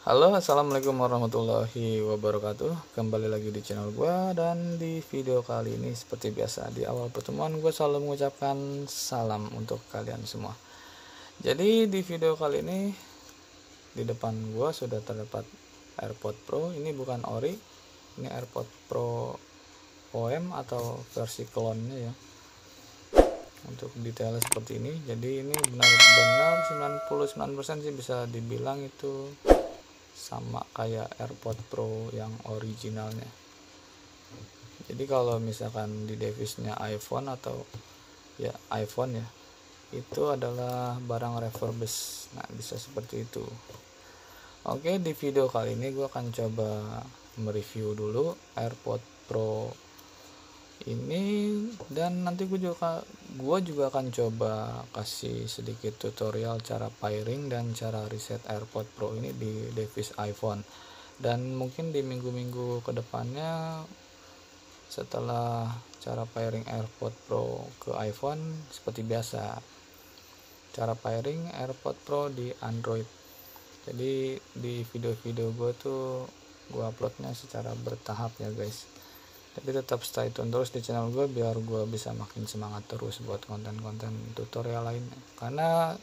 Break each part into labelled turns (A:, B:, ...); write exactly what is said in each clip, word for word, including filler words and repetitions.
A: Halo, assalamualaikum warahmatullahi wabarakatuh. Kembali lagi di channel gue, dan di video kali ini seperti biasa di awal pertemuan gue selalu mengucapkan salam untuk kalian semua. Jadi di video kali ini di depan gue sudah terdapat AirPods Pro. Ini bukan ori, ini AirPods Pro O M atau versi klonnya ya. Untuk detailnya seperti ini. Jadi ini benar-benar sembilan puluh sembilan persen sih bisa dibilang itu sama kayak AirPods Pro yang originalnya. Jadi kalau misalkan di device-nya iPhone atau ya iPhone ya, itu adalah barang refurbished. Nah, bisa seperti itu. Oke, di video kali ini gue akan coba mereview dulu AirPods Pro ini, dan nanti gue juga gue juga akan coba kasih sedikit tutorial cara pairing dan cara reset AirPods Pro ini di device iPhone. Dan mungkin di minggu-minggu kedepannya setelah cara pairing AirPods Pro ke iPhone, seperti biasa cara pairing AirPods Pro di Android. Jadi di video-video gue tuh gue uploadnya secara bertahap ya guys. Tapi tetap stay tune terus di channel gue biar gue bisa makin semangat terus buat konten-konten tutorial lainnya. Karena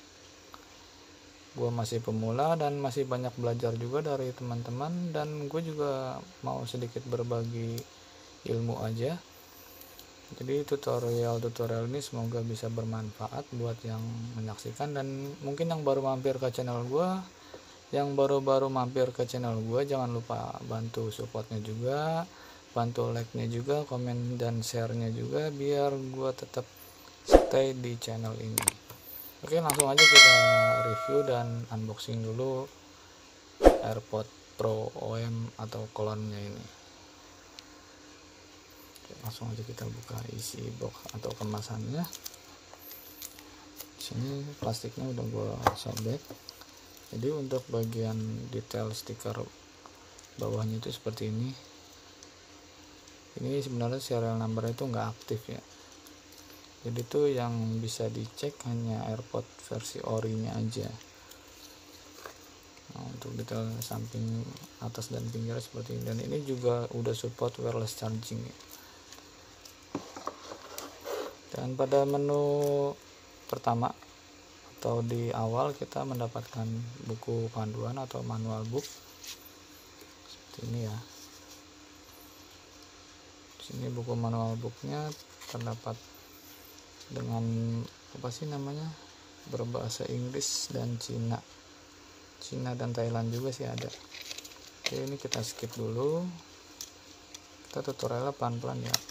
A: gue masih pemula dan masih banyak belajar juga dari teman-teman, dan gue juga mau sedikit berbagi ilmu aja. Jadi tutorial-tutorial ini semoga bisa bermanfaat buat yang menyaksikan, dan mungkin yang baru mampir ke channel gue, yang baru-baru mampir ke channel gue jangan lupa bantu supportnya juga, bantu like-nya juga, komen dan share-nya juga biar gue tetap stay di channel ini. Oke, langsung aja kita review dan unboxing dulu AirPods Pro O M atau klonnya ini. Oke, langsung aja kita buka isi box atau kemasannya. Sini plastiknya udah gue sobek. Jadi untuk bagian detail stiker bawahnya itu seperti ini. Ini sebenarnya serial number itu nggak aktif ya. Jadi tuh yang bisa dicek hanya AirPods versi orinya aja. Nah, untuk detail samping, atas dan pinggir seperti ini. Dan ini juga udah support wireless charging ya. Dan pada menu pertama atau di awal kita mendapatkan buku panduan atau manual book seperti ini ya. Sini buku manual booknya terdapat dengan apa sih namanya, berbahasa Inggris dan Cina Cina dan Thailand juga sih ada. Oke, ini kita skip dulu, kita tutorialnya pelan-pelan ya.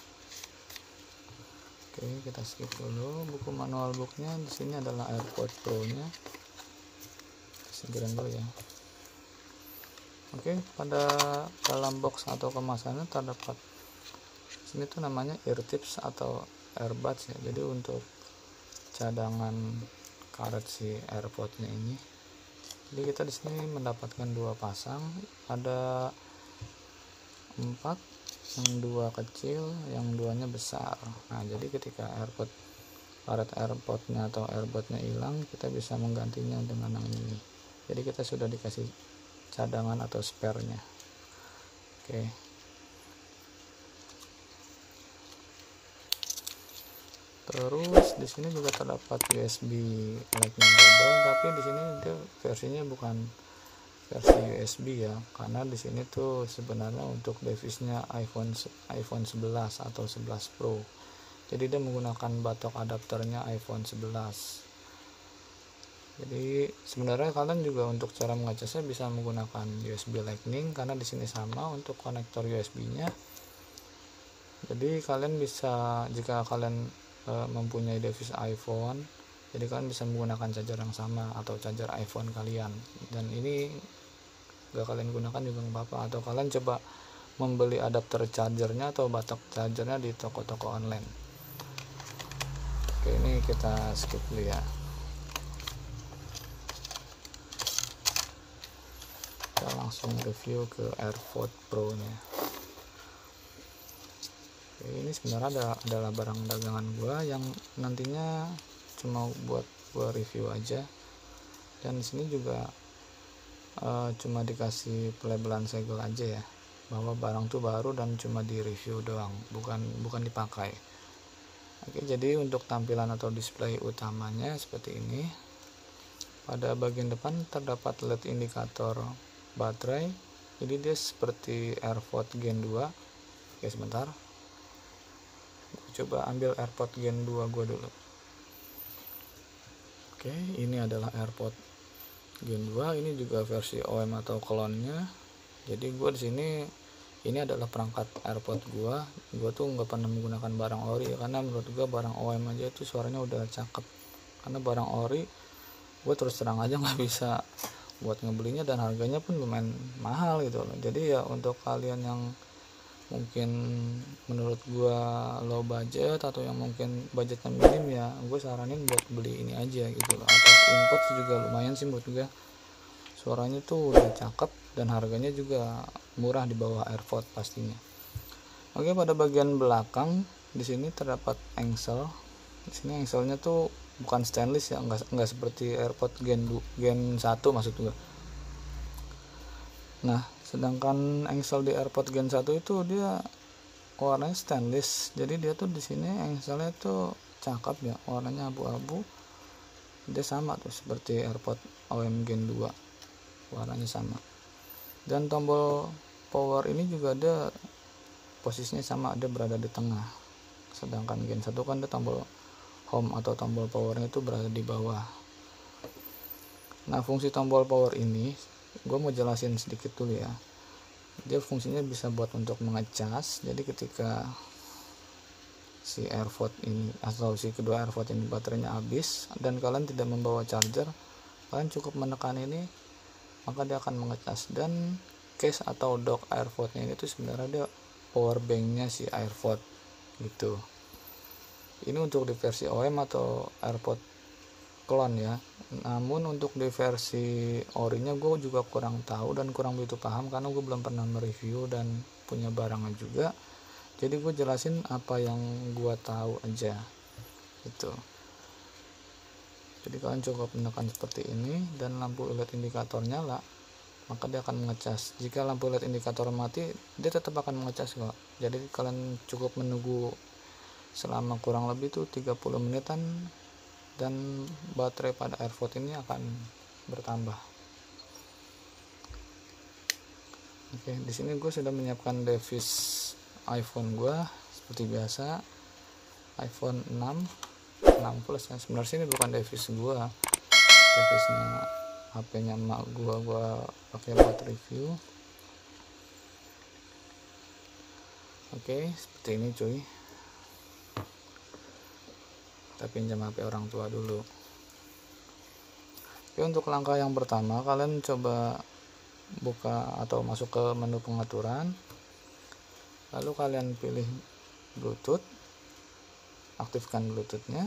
A: Oke, kita skip dulu buku manual booknya. Di sini adalah AirPods Pro nya, singkiran dulu ya. Oke, pada dalam box atau kemasannya terdapat ini tuh namanya ear tips atau earbuds ya. Jadi untuk cadangan karet si AirPods-nya ini. Jadi kita di sini mendapatkan dua pasang, ada empat, yang dua kecil, yang duanya besar. Nah, jadi ketika AirPods karet AirPods-nya atau earbuds-nya hilang, kita bisa menggantinya dengan yang ini. Jadi kita sudah dikasih cadangan atau spare-nya. Oke. Terus di sini juga terdapat U S B Lightning cable, tapi di sini itu versinya bukan versi U S B ya, karena di sini tuh sebenarnya untuk device-nya iPhone iPhone sebelas atau sebelas Pro. Jadi dia menggunakan batok adapternya iPhone sebelas. Jadi sebenarnya kalian juga untuk cara mengacasnya bisa menggunakan U S B Lightning, karena di sini sama untuk konektor U S B-nya. Jadi kalian bisa, jika kalian mempunyai device iPhone, jadi kalian bisa menggunakan charger yang sama atau charger iPhone kalian, dan ini gak kalian gunakan juga nggak apa-apa. Atau kalian coba membeli adapter chargernya atau batok chargernya di toko-toko online. Oke, ini kita skip dulu ya. Kita langsung review ke AirPods Pro nya. Ini sebenarnya adalah barang dagangan gua yang nantinya cuma buat gua review aja. Dan di sini juga uh, cuma dikasih pelabelan segel aja ya, bahwa barang tuh baru dan cuma di review doang, bukan bukan dipakai. Oke, jadi untuk tampilan atau display utamanya seperti ini. Pada bagian depan terdapat L E D indikator baterai, jadi dia seperti AirPods Gen dua. Oke, sebentar, coba ambil AirPods Gen dua gua dulu. Oke, ini adalah AirPods Gen dua, ini juga versi O M atau klonnya. Jadi gua di sini ini adalah perangkat AirPods gua. Gua tuh nggak pernah menggunakan barang ori karena menurut gua barang O M aja itu suaranya udah cakep. Karena barang ori gua terus terang aja nggak bisa buat ngebelinya dan harganya pun lumayan mahal gitu loh. Jadi ya untuk kalian yang mungkin menurut gua low budget atau yang mungkin budgetnya minim, ya gue saranin buat beli ini aja gitu loh. Atau import juga lumayan sih menurut gue, suaranya tuh udah cakep dan harganya juga murah di bawah AirPods pastinya. Oke, pada bagian belakang di sini terdapat engsel. Di sini engselnya tuh bukan stainless ya, enggak enggak seperti AirPods Gen Gen satu maksud gue. Nah, sedangkan engsel di AirPods Gen satu itu dia warnanya stainless. Jadi dia tuh di sini engselnya tuh cakep ya, warnanya abu-abu. Dia sama tuh seperti AirPods O M Gen dua. Warnanya sama. Dan tombol power ini juga ada posisinya sama, ada berada di tengah. Sedangkan Gen satu kan ada tombol home atau tombol powernya itu berada di bawah. Nah, fungsi tombol power ini gue mau jelasin sedikit dulu ya. Dia fungsinya bisa buat untuk mengecas. Jadi ketika si AirPods ini atau si kedua AirPods ini baterainya habis dan kalian tidak membawa charger, kalian cukup menekan ini maka dia akan mengecas. Dan case atau dock AirPods ini tuh sebenarnya dia power banknya si AirPods gitu. Ini untuk di versi O M atau AirPods clone ya. Namun untuk di versi orinya gue juga kurang tahu dan kurang begitu paham karena gue belum pernah mereview dan punya barangnya juga. Jadi gue jelasin apa yang gue tahu aja gitu. Jadi kalian cukup menekan seperti ini dan lampu L E D indikator nyala, maka dia akan mengecas. Jika lampu L E D indikator mati, dia tetap akan mengecas kok. Jadi kalian cukup menunggu selama kurang lebih tuh tiga puluh menitan dan baterai pada AirPods ini akan bertambah. Oke, di sini gue sudah menyiapkan device iPhone gue seperti biasa, iPhone enam enam plus ya. Sebenarnya ini bukan device gue, device-nya H P-nya emak gue, gue pakai buat review. Oke, seperti ini cuy. Kita pinjam H P orang tua dulu. Oke, untuk langkah yang pertama kalian coba buka atau masuk ke menu pengaturan, lalu kalian pilih Bluetooth, aktifkan Bluetoothnya.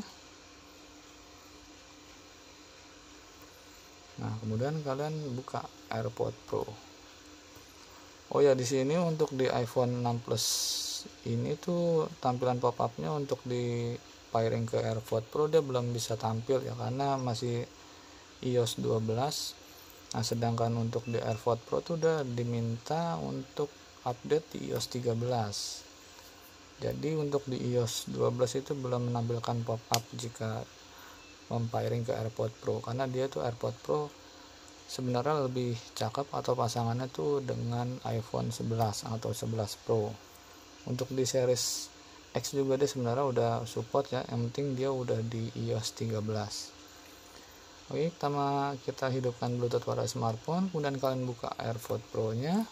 A: Nah, kemudian kalian buka AirPods Pro. Oh ya, di sini untuk di iPhone enam plus ini tuh tampilan pop-up-nya untuk di pairing ke AirPods Pro dia belum bisa tampil ya karena masih i O S dua belas. Nah, sedangkan untuk di AirPods Pro tuh udah diminta untuk update di i O S tiga belas. Jadi untuk di i O S dua belas itu belum menampilkan pop-up jika mempairing ke AirPods Pro karena dia tuh AirPods Pro sebenarnya lebih cakep atau pasangannya tuh dengan iPhone sebelas atau sebelas Pro. Untuk di series X juga dia sebenarnya udah support ya, yang penting dia udah di i O S tiga belas. Oke, pertama kita hidupkan Bluetooth pada smartphone, kemudian kalian buka AirPods Pro nya.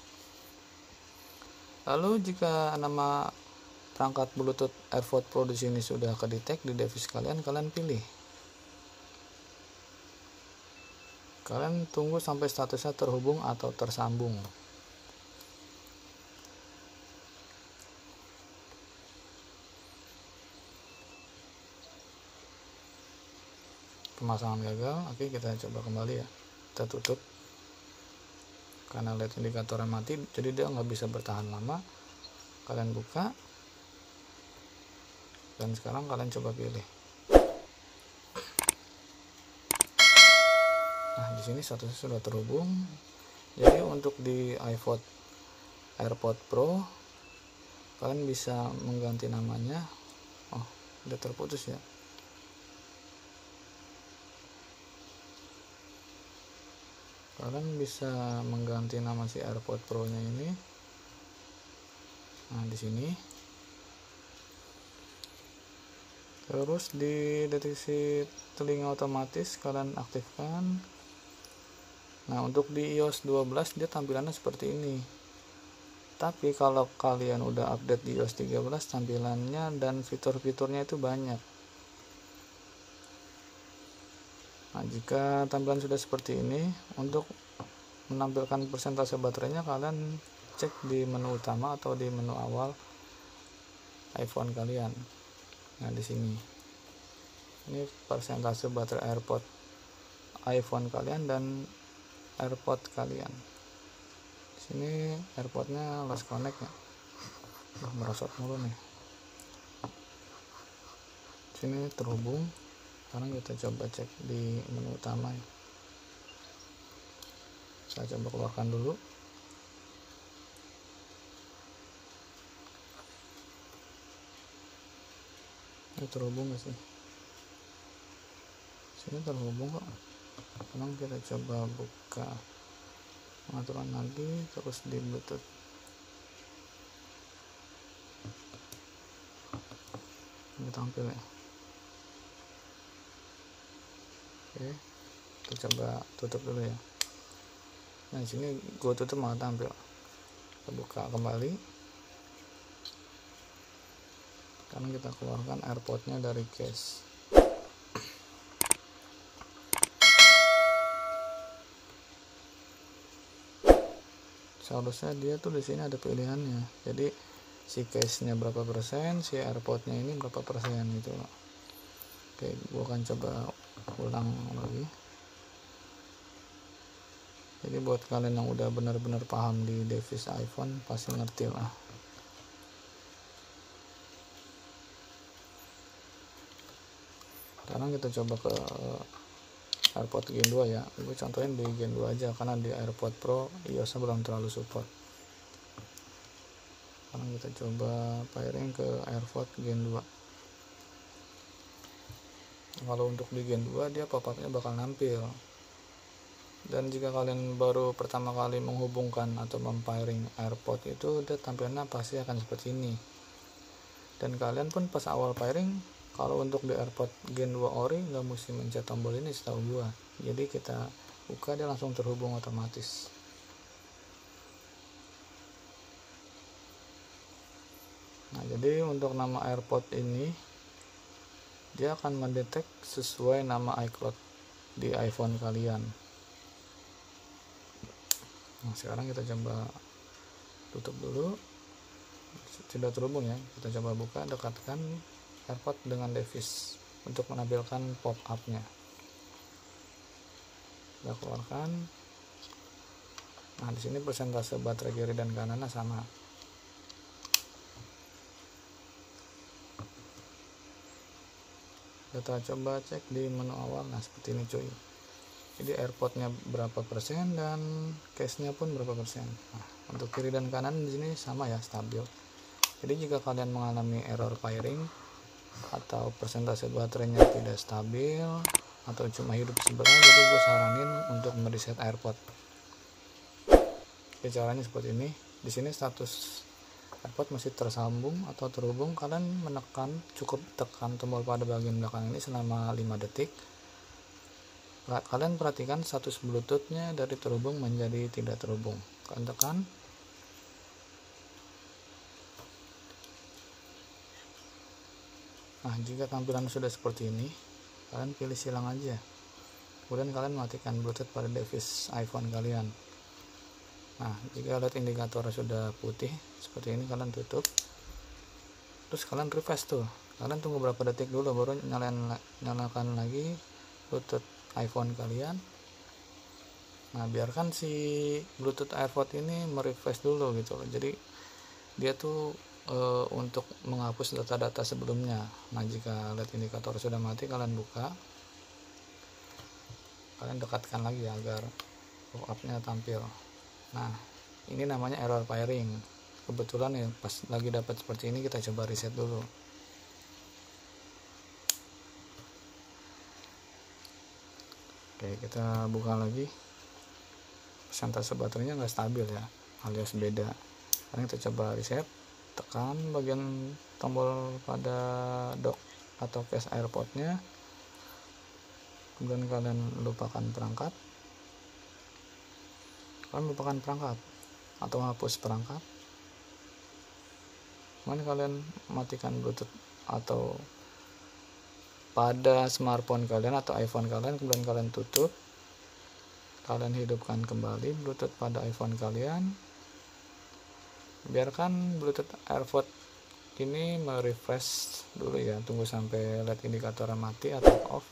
A: Lalu jika nama perangkat Bluetooth AirPods Pro di sini sudah kedetek di device kalian, kalian pilih. Kalian tunggu sampai statusnya terhubung atau tersambung. Pemasangan gagal. Oke, kita coba kembali ya. Kita tutup karena L E D indikatornya mati, jadi dia nggak bisa bertahan lama. Kalian buka dan sekarang kalian coba pilih. Nah, di sini statusnya sudah terhubung. Jadi untuk di iPod AirPod Pro kalian bisa mengganti namanya. Oh, udah terputus ya. Kalian bisa mengganti nama si AirPod Pro nya ini. Nah, di sini. Terus di deteksi telinga otomatis kalian aktifkan. Nah, untuk di iOS dua belas dia tampilannya seperti ini. Tapi kalau kalian udah update di iOS tiga belas, tampilannya dan fitur-fiturnya itu banyak. Nah, jika tampilan sudah seperti ini, untuk menampilkan persentase baterainya kalian cek di menu utama atau di menu awal iPhone kalian. Nah, di sini ini persentase baterai AirPod iPhone kalian dan AirPod kalian. Di sini AirPodnya lost connect ya. Wah, merosot mulu nih. Di sini terhubung. Sekarang kita coba cek di menu utama ya. Saya coba keluarkan dulu. Ini terhubung gak sih? Sini terhubung kok. Sekarang kita coba buka pengaturan lagi, terus di Bluetooth. Ini tampil ya. Oke, kita coba tutup dulu ya. Nah, di sini gue tutup malah tampil. Kita buka kembali. Sekarang kita keluarkan AirPod-nya dari case. Seharusnya dia tuh di sini ada pilihannya. Jadi si case-nya berapa persen, si AirPod-nya ini berapa persen gitu loh. Oke, gua akan coba ulang lagi. Jadi buat kalian yang udah benar-benar paham di device iPhone pasti ngerti lah. Sekarang kita coba ke AirPod Gen dua ya. Gue contohin di Gen dua aja karena di AirPod Pro iOS-nya belum terlalu support. Sekarang kita coba pairing ke AirPod Gen dua. Kalau untuk di Gen dua dia pop-up-nya bakal nampil. Dan jika kalian baru pertama kali menghubungkan atau mempairing AirPod itu, dia tampilannya pasti akan seperti ini. Dan kalian pun pas awal pairing, kalau untuk di AirPod Gen dua ori nggak mesti mencet tombol ini setahu gua. Jadi kita buka dia langsung terhubung otomatis. Nah, jadi untuk nama AirPod ini dia akan mendetek sesuai nama iCloud di iPhone kalian. Nah, sekarang kita coba tutup dulu. Tidak terhubung ya. Kita coba buka, dekatkan AirPod dengan device untuk menampilkan pop-up-nya. Kita keluarkan. Nah, di sini persentase baterai kiri dan kanannya sama. Kita coba cek di menu awal. Nah, seperti ini cuy. Jadi AirPod-nya berapa persen dan case-nya pun berapa persen. Nah, untuk kiri dan kanan di sini sama ya, stabil. Jadi jika kalian mengalami error pairing atau persentase baterainya tidak stabil atau cuma hidup sebentar, jadi gue saranin untuk mereset AirPod. Oke, caranya seperti ini. Di sini status AirPod masih tersambung atau terhubung. Kalian menekan, cukup tekan tombol pada bagian belakang ini selama lima detik. Kalian perhatikan status Bluetooth-nya dari terhubung menjadi tidak terhubung. Kalian tekan. Nah, jika tampilan sudah seperti ini, kalian pilih silang aja. Kemudian kalian matikan Bluetooth pada device iPhone kalian. Nah, jika lihat indikator sudah putih seperti ini, kalian tutup. Terus kalian refresh tuh. Kalian tunggu berapa detik dulu baru nyalain nyalakan lagi Bluetooth iPhone kalian. Nah, biarkan si Bluetooth AirPod ini merefresh dulu gitu loh. Jadi dia tuh e, untuk menghapus data-data sebelumnya. Nah, jika lihat indikator sudah mati, kalian buka. Kalian dekatkan lagi ya agar pop-up-nya tampil. Nah, ini namanya error pairing. Kebetulan ya pas lagi dapat seperti ini, kita coba reset dulu. Oke, kita buka lagi. Persentase baterainya nggak stabil ya, alias beda. Sekarang kita coba reset, tekan bagian tombol pada dock atau case AirPod-nya, kemudian kalian lupakan perangkat, kalian lupakan perangkat atau hapus perangkat, kemudian kalian matikan Bluetooth atau pada smartphone kalian atau iPhone kalian, kemudian kalian tutup, kalian hidupkan kembali Bluetooth pada iPhone kalian, biarkan Bluetooth AirPod ini merefresh dulu ya, tunggu sampai L E D indikatornya mati atau off.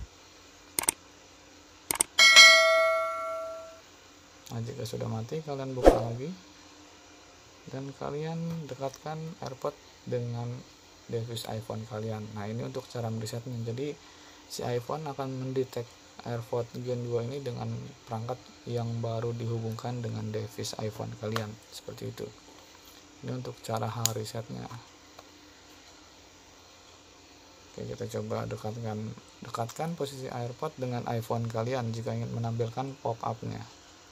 A: Nah, jika sudah mati, kalian buka lagi dan kalian dekatkan AirPod dengan device iPhone kalian. Nah, ini untuk cara meresetnya. Jadi si iPhone akan mendetek AirPod Gen dua ini dengan perangkat yang baru dihubungkan dengan device iPhone kalian, seperti itu. Ini untuk cara hard resetnya. Oke, kita coba dekatkan dekatkan posisi AirPod dengan iPhone kalian jika ingin menampilkan pop-up-nya.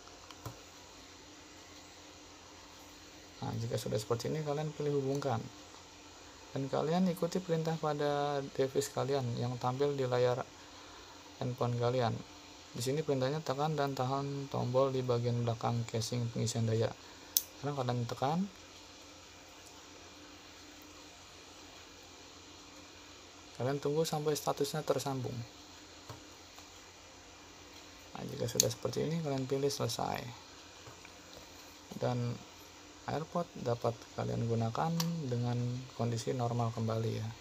A: Nah, jika sudah seperti ini, kalian pilih hubungkan. Dan kalian ikuti perintah pada device kalian yang tampil di layar handphone kalian. Di sini perintahnya tekan dan tahan tombol di bagian belakang casing pengisian daya. Sekarang kalian tekan. Kalian tunggu sampai statusnya tersambung. Nah, jika sudah seperti ini, kalian pilih selesai. Dan AirPod dapat kalian gunakan dengan kondisi normal kembali ya.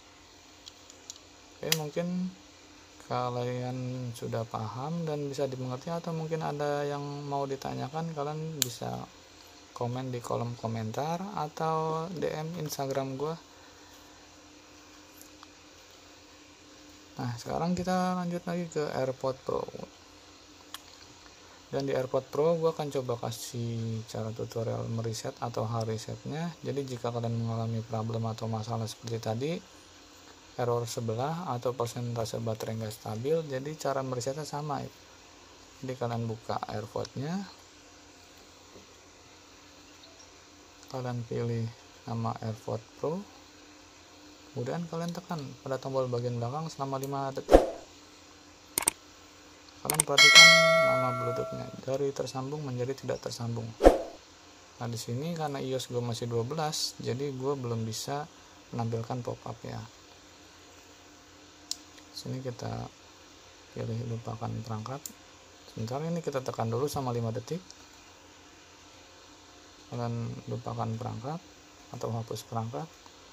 A: Oke, mungkin kalian sudah paham dan bisa dimengerti, atau mungkin ada yang mau ditanyakan, kalian bisa komen di kolom komentar atau D M Instagram gua. Nah, sekarang kita lanjut lagi ke AirPod Pro. Dan di AirPod Pro gue akan coba kasih cara tutorial mereset atau hard resetnya. Jadi jika kalian mengalami problem atau masalah seperti tadi, error sebelah atau persentase baterai nggak stabil, jadi cara meresetnya sama. Jadi kalian buka AirPod-nya, kalian pilih nama AirPod Pro, kemudian kalian tekan pada tombol bagian belakang selama lima detik. Kalian perhatikan nama Bluetooth-nya dari tersambung menjadi tidak tersambung. Nah, di sini karena iOS gue masih dua belas, jadi gue belum bisa menampilkan pop-up ya. Sini kita pilih lupakan perangkat. Sebentar, ini kita tekan dulu sama lima detik. Kalian lupakan perangkat atau hapus perangkat.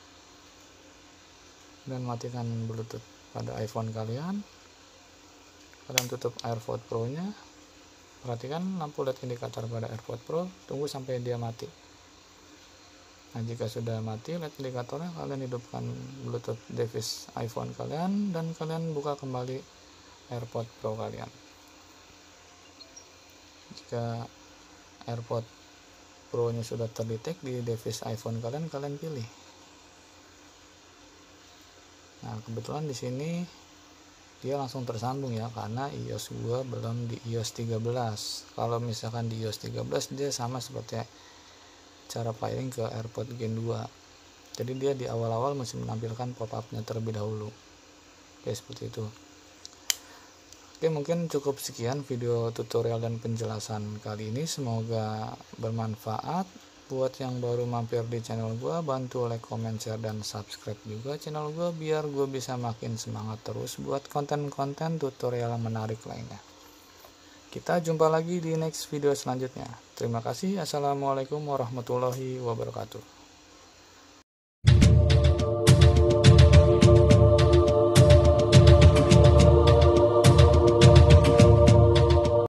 A: Dan matikan Bluetooth pada iPhone kalian. Kalian tutup AirPod Pro nya. Perhatikan lampu L E D indikator pada AirPod Pro, tunggu sampai dia mati. Nah, jika sudah mati L E D indikatornya, kalian hidupkan Bluetooth device iPhone kalian dan kalian buka kembali AirPod Pro kalian. Jika AirPod Pro nya sudah terdetek di device iPhone kalian, kalian pilih. Nah, kebetulan di sini dia langsung tersambung ya, karena iOS gua belum di iOS tiga belas. Kalau misalkan di iOS tiga belas, dia sama seperti cara pairing ke AirPod Gen dua. Jadi dia di awal-awal masih menampilkan pop-up-nya terlebih dahulu. Oke, seperti itu. Oke, mungkin cukup sekian video tutorial dan penjelasan kali ini. Semoga bermanfaat. Buat yang baru mampir di channel gue, bantu like, comment, share, dan subscribe juga channel gue biar gue bisa makin semangat terus buat konten-konten tutorial yang menarik lainnya. Kita jumpa lagi di next video selanjutnya. Terima kasih. Assalamualaikum warahmatullahi wabarakatuh.